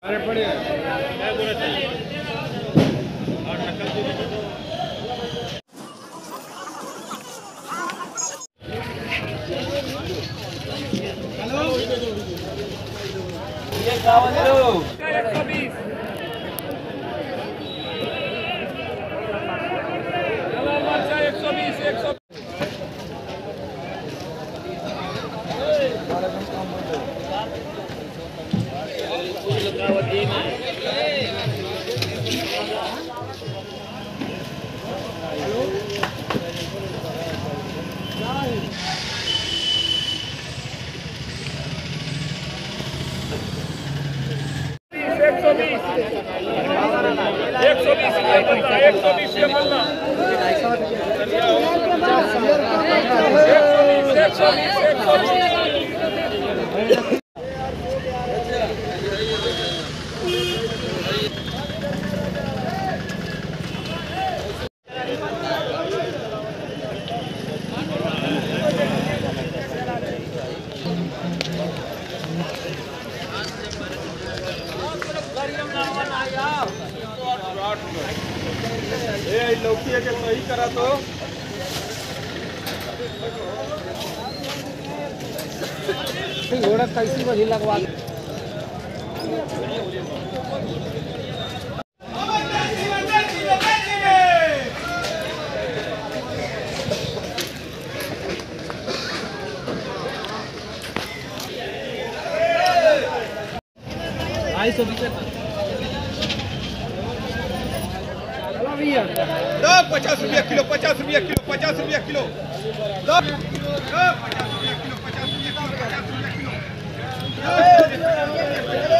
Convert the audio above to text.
अरे बढ़िया लौकी है कि सही करा तो घोड़ा कैसी बजी लगवा ₹50 किलो 50 रुपया किलो 50 रुपया किलो 50 रुपया किलो 50 रुपया किलो